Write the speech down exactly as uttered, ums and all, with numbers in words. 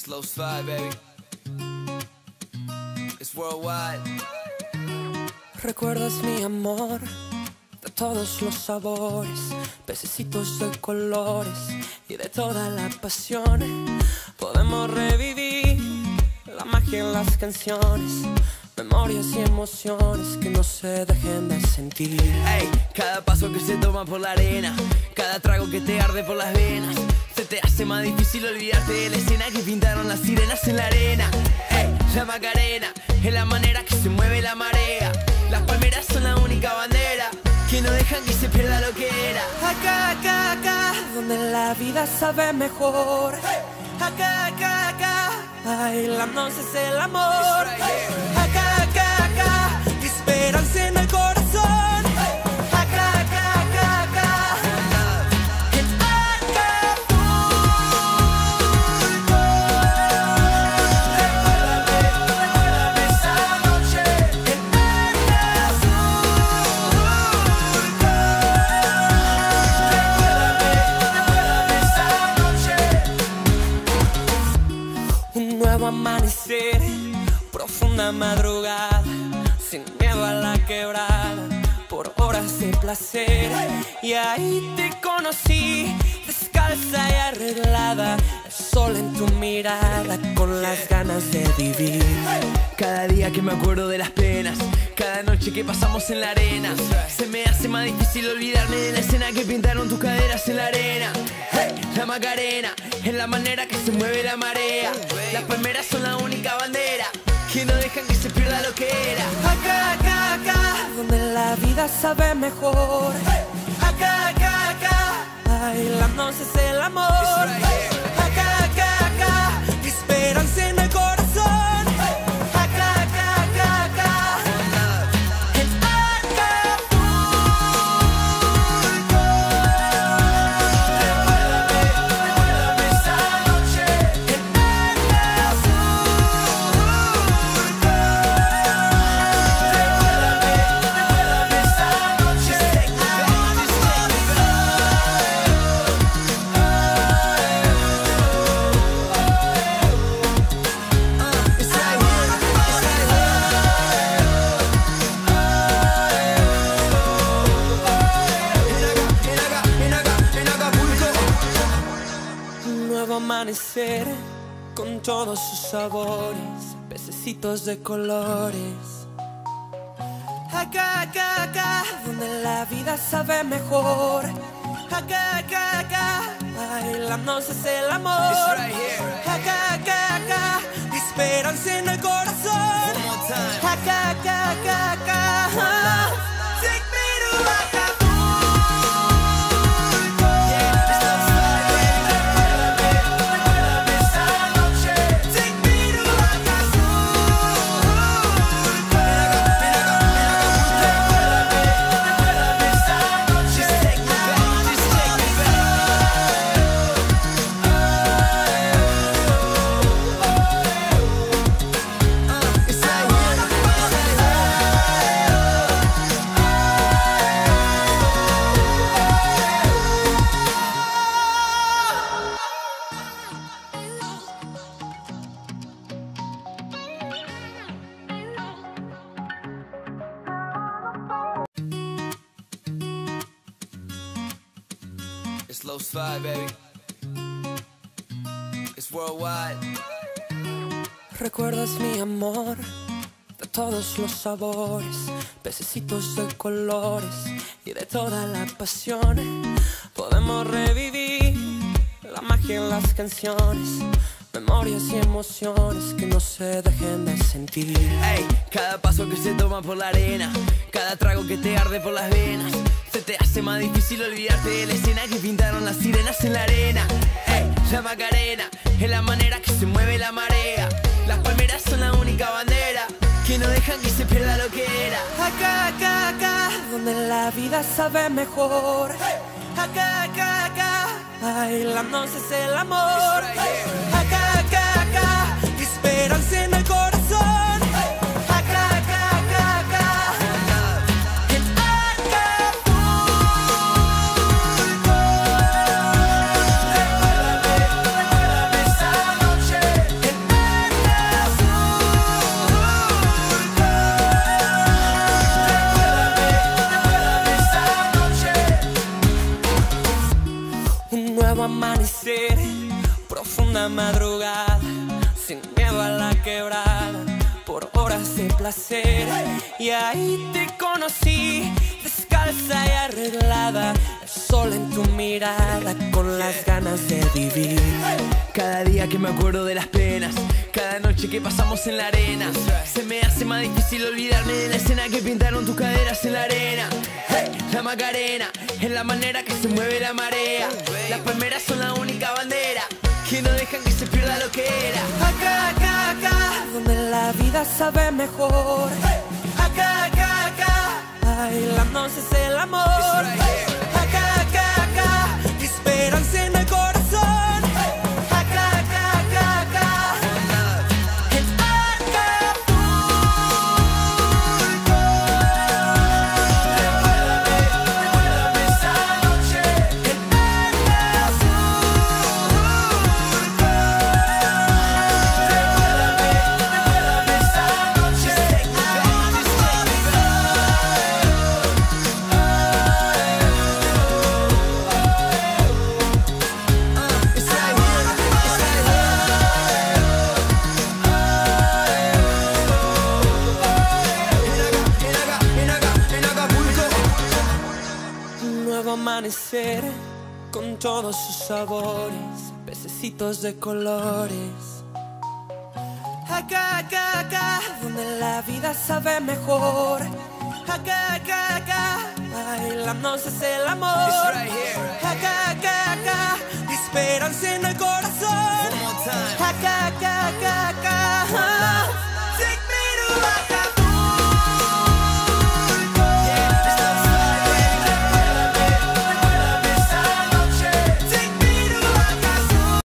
It's low slide, baby. It's worldwide. Recuerdas mi amor de todos los sabores, pececitos de colores y de toda la pasión. Podemos revivir la magia en las canciones, memorias y emociones que no se dejen de sentir. Ey, cada paso que se toma por la arena, cada trago que te arde por las venas, se te hace más difícil olvidarte de la escena que pintaron las sirenas en la arena. Ey, la Macarena es la manera que se mueve la marea. Las palmeras son la única bandera que no dejan que se pierda lo que era. Acá, acá, acá, donde la vida sabe mejor. Acá, acá, acá, bailamos es el amor. Acá, acá, acá, esperanza en el corazón. Acá, acá, acá, acá, en Acapulco. Recuérdame, recuérdame esa noche en Acapulco. Recuérdame, recuérdame esa noche. Un nuevo amanecer, profunda madrugada, sin miedo a la quebrada, por horas de placer. Y ahí te conocí, descalza y arreglada, el sol en tu mirada, con las ganas de vivir. Cada día que me acuerdo de las penas, cada noche que pasamos en la arena, se me hace más difícil olvidarme de la escena que pintaron tus caderas en la arena. Hey, la Macarena es la manera que se mueve la marea. Las palmeras son la única bandera que no dejan que se pierda lo que era. Acá, acá, acá, donde la vida sabe mejor. Acá, acá, acá, bailamos es el amor. Acá, acá, acá, esperanza en el corazón. Acá, acá, acá, acá, en Acapulco. Recuérdame, recuérdame esa noche en Acapulco. Recuérdame, recuérdame esa noche en Un nuevo amanecer con todos sus sabores, pececitos de colores. Acá, acá, acá, donde la vida sabe mejor. Acá, acá, acá, bailamos es el amor. Acá, acá, acá, esperanza en el corazón. Acá, acá, acá, acá, take me to Acapulco. Recuérdame, recuérdame esa noche. Take me to Acapulco. Recuérdame, recuérdame esa noche. Take me back, just take me back. It's right here, it's right here. It's low slide, baby. It's worldwide. ¿Recuerdas mi amor de todos los sabores, pececitos de colores y de toda la pasión? Podemos revivir la magia en las canciones, memorias y emociones que no se dejen de sentir. Ey, cada paso que se toma por la arena, cada trago que te arde por las venas, se te hace más difícil olvidarte de la escena que pintaron las sirenas en la arena. Ey, la Macarena es la manera que se mueve la marea. Las palmeras son la única bandera que no dejan que se pierda lo que era. Acá, acá, acá, donde la vida sabe mejor. Acá, acá, acá, bailamos es el amor. Acá, acá, acá, esperanza en el corazón. Acá, acá, acá, acá, en Acapulco. Recuérdame, recuérdame esa noche. nuevo amanecer, profunda madrugada, sin miedo a la quebrada, por horas de placer. Y ahí te conocí, descalza y arreglada, el sol en tu mirada, con las ganas de vivir. Cada día que me acuerdo de las penas, cada noche que pasamos en la arena, se me hace más difícil olvidarme de la escena que pintaron tus caderas en la arena. Hey, la Macarena es la manera que se mueve la marea. Las palmeras son la única bandera que no dejan que se pierda lo que era. Acá, acá, acá, donde la vida sabe mejor. Acá, acá, acá, bailándose es el amor. Acá, acá, acá, esperanza en el corazón. Acá, acá, acá, acá, en Acapulco. Recuérdame, recuérdame esa noche en amanecer con todos sus sabores, pececitos de colores. Acá, acá, acá, donde la vida sabe mejor. Acá, acá, acá, bailándose es el amor.